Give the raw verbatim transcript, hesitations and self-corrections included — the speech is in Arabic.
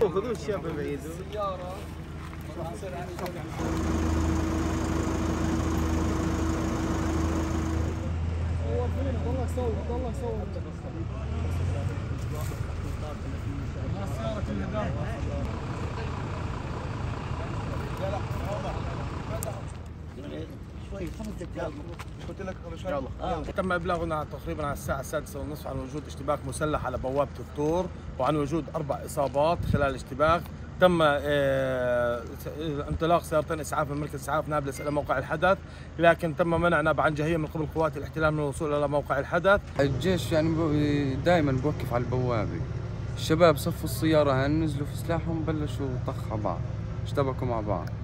خذوا الشاب بعيد. السيارة صور فينا، ضلك صور ضلك صور. السيارة كلها شوي خمس دقائق قلت لك يلا. آه. تم ابلاغنا تقريبا على الساعه السادسة والنصف عن وجود اشتباك مسلح على بوابه الطور، وعن وجود اربع اصابات خلال الاشتباك. تم آه انطلاق سيارتين اسعاف من مركز اسعاف نابلس الى موقع الحدث، لكن تم منع ناب عنجهيه من قبل قوات الاحتلال من الوصول الى موقع الحدث. الجيش يعني دائما بوقف على البوابه، الشباب صفوا السياره، نزلوا في سلاحهم بلشوا طخ على بعض، اشتبكوا مع بعض.